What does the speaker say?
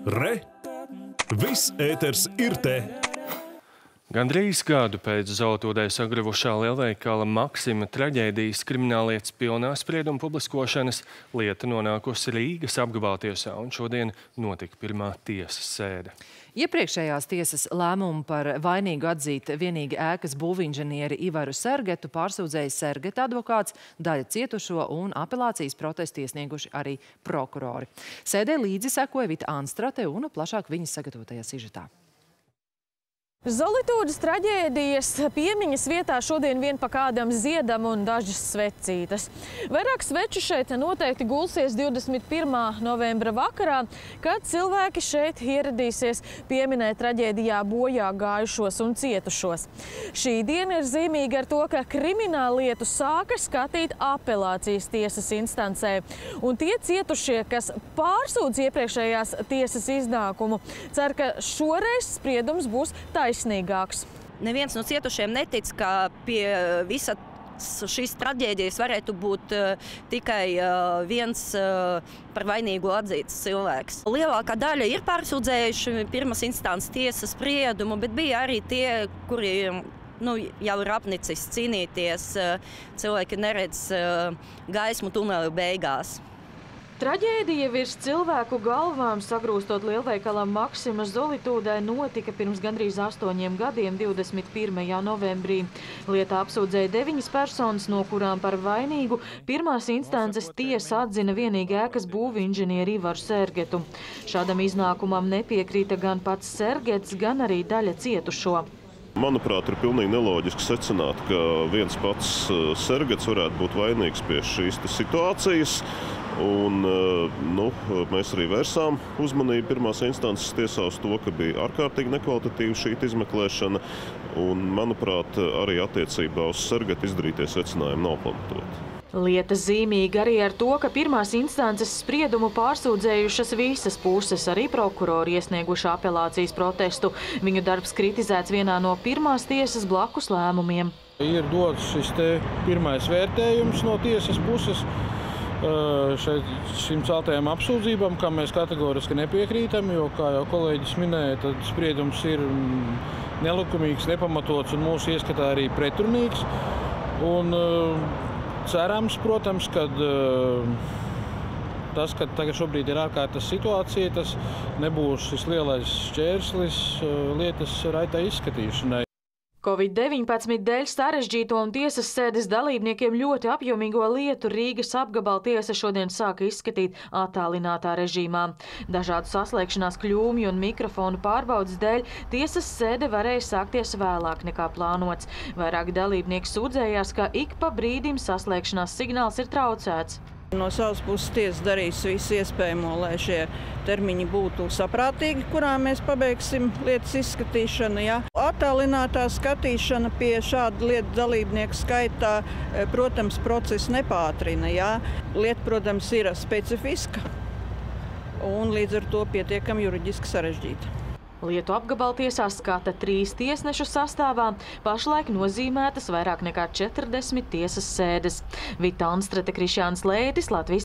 Re! Viss ēters ir te! Gandrīz gadu pēc Zolotūdē sagruvušā lielveikala Maksima traģēdijas krimināllietas pilnā sprieduma publiskošanas lieta nonākusi Rīgas apgabaltiesā, un šodien notika pirmā tiesas sēde. Iepriekšējās tiesas lēmumu par vainīgu atzīt vienīgi ēkas būvinženieri Ivaru Sergetu pārsūdzēja Sergeta advokāts, daļa cietušo un apelācijas protestu iesnieguši arī prokurori. Sēdē līdzi sekoja Vita Anstrate un plašāk viņas sagatavotajā sižetā. Zolotūdes traģēdijas piemiņas vietā šodien vien pa kādam ziedam un dažas svecītes. Vairāk sveču šeit noteikti gulsies 21. novembra vakarā, kad cilvēki šeit ieradīsies pieminēt traģēdijā bojā gājušos un cietušos. Šī diena ir zīmīga ar to, ka krimināllietu sāka skatīt apelācijas tiesas instancē. Un tie cietušie, kas pārsūdz iepriekšējās tiesas iznākumu, cer, ka šoreiz spriedums būs taisnīgāks. Neviens no cietušiem netic, ka pie visa šīs traģēdijas varētu būt tikai viens par vainīgu atzīts cilvēks. Lielākā daļa ir pārsūdzējuši pirmās instances tiesas spriedumu, bet bija arī tie, kuri jau ir apnicis cīnīties, cilvēki neredz gaismu tuneli beigās. Traģēdija virs cilvēku galvām sagrūstot lielveikalam Maksima Zolotūdē notika pirms gandrīz 8 gadiem, 21. novembrī. Lietā apsūdzēja 9 personas, no kurām par vainīgu pirmās instances tiesa atzina vienīgi ēkas būvinženieri Ivaru Sergetu. Šādam iznākumam nepiekrīta gan pats Sergets, gan arī daļa cietušo. Manuprāt, ir pilnīgi neloģiski secināt, ka viens pats Sergets varētu būt vainīgs pie šīs situācijas. Un, mēs arī vērsām uzmanību pirmās instances tiesā uz to, ka bija ārkārtīgi nekvalitatīva šī izmeklēšana. Un, manuprāt, arī attiecībā uz Sergetu izdarītie secinājumi nav pamatoti. Lieta zīmīga arī ar to, ka pirmās instances spriedumu pārsūdzējušas visas puses, arī prokurori iesnieguši apelācijas protestu. Viņu darbs kritizēts vienā no pirmās tiesas blakus lēmumiem. Ir dots šis pirmais vērtējums no tiesas puses šīm celtajām apsūdzībām, kam mēs kategoriski nepiekrītam, jo, kā jau kolēģis minēja, tad spriedums ir nelikumīgs, nepamatots un mūsu ieskatā arī pretrunīgs. Un cerams, protams, ka tas, ka tagad šobrīd ir ārkārtas situācija, tas nebūs šis lielais šķērslis lietas raitai izskatīšanai. Covid-19 dēļ sarežģīto un tiesas sēdes dalībniekiem ļoti apjomīgo lietu Rīgas apgabaltiesa šodien sāka izskatīt attālinātā režīmā. Dažādu saslēgšanās kļūmju un mikrofonu pārbaudas dēļ tiesas sēde varēja sākties vēlāk nekā plānots. Vairāki dalībnieki sūdzējās, ka ik pa brīdim saslēgšanās signāls ir traucēts. No savas puses tiesa darīs visu iespējamo, lai šie termiņi būtu saprātīgi, kurā mēs pabeigsim lietas izskatīšanu. Ja? Attālinātā skatīšana pie šāda lietu dalībnieku skaitā, protams, procesu nepātrina. Ja? Lieta, protams, ir specifiska un līdz ar to pietiekami juridiski sarežģīta. Lietu apgabaltiesā skata 3 tiesnešu sastāvā, pašlaik nozīmētas vairāk nekā 40 tiesas sēdes. Vita Anstrate, Krišjāns Lētis, Latvijas